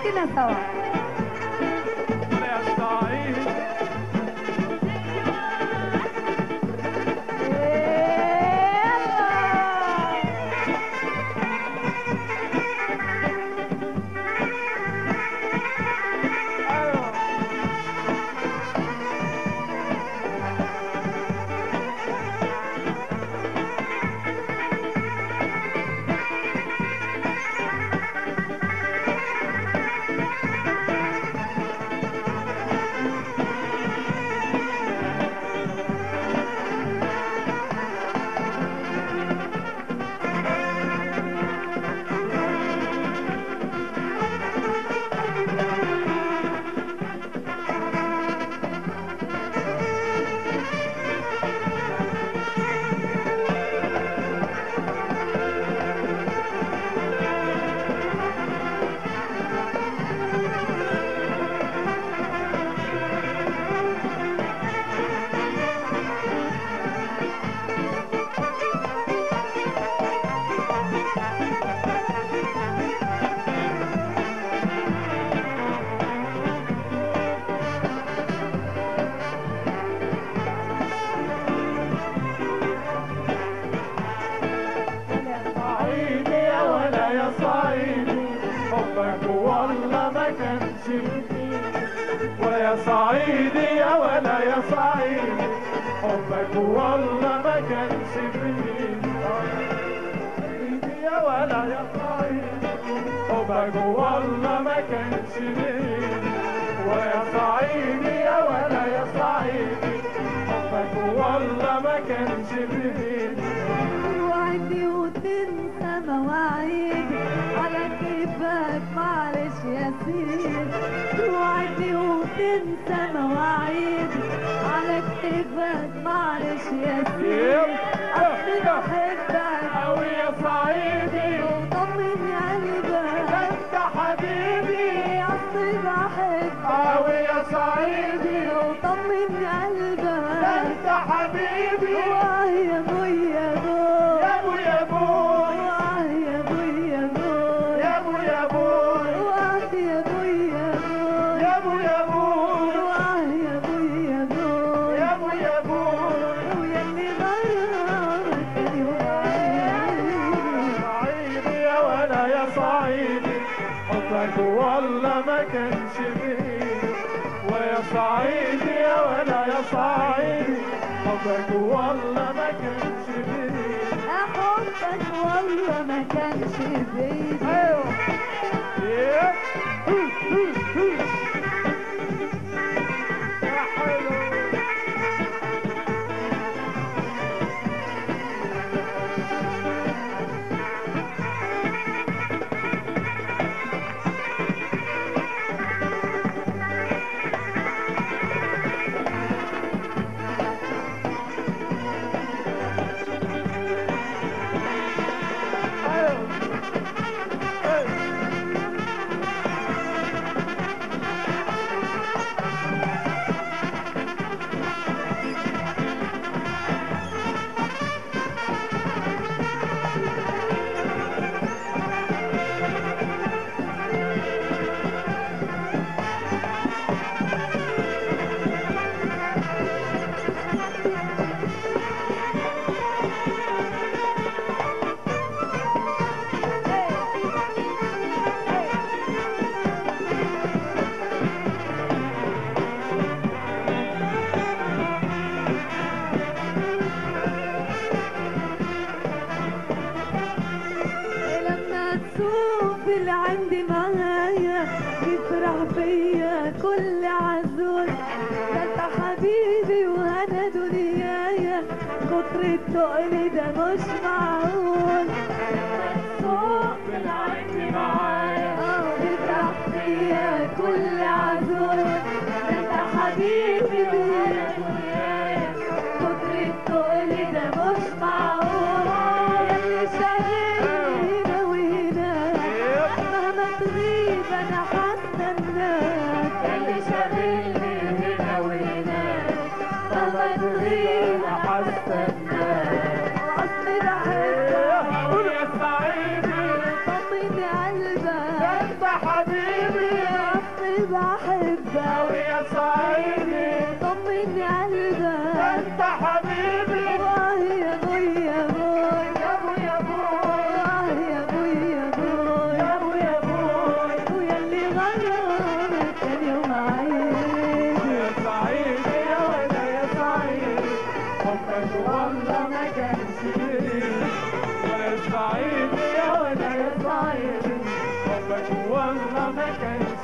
كلنا سوا. يا سعيد ويا صعيدي يا ولا يا صعيدي حبك والله ما كانش فيه. صعيدي يا ولا يا صعيدي حبك والله ما كانش فيه. ويا صعيدي يا ولا يا صعيدي حبك والله ما كانش فيه. توعدني وتنسى مواعيدي على كيفك معلش يا سيدي. توعدني وتنسى مواعيدي على كيفك معلش يا سيدي. أصلي بحبك أوي يا صعيدي وطمن قلبك أنت حبيبي. أصلي بحبك أوي يا صعيدي وطمن قلبك أنت حبيبي. واه يا بوي يا بوي يا ابو يا بوي واه يا بوي يا بوي يا ابو يا بوي واه يا بوي يا بوي يا ابو يا بوي واه يا بوي يا بوي يا ابو يا بوي. ويا اللي غرامك اليوم. صعيدي يا ولا يا صعيدي حبك والله ما كانش فيه. ويا صعيدي يا ولا يا صعيدي حبك والله ما كانش فيه. حبك والله ما كانش بايدي. ايوه يا حلو. اللي عندي معايا يفرح بيا كل عزول. ده انت حبيبي وانا دنيايا كتر التقل ده مش معقول. الصوت اللي عندي معايا يفرح بيا كل عزول. ده انت حبيبي وانا دنيايا كتر التقل ده مش معقول. ياللي شاغلني هنا وهناك مهما تغيب انا هستناك. ياللي شاغلني هنا وهناك مهما تغيب انا هستناك. اصلي بحبك صعيدي يا وانا يا صعيدي حبك والله ما كانش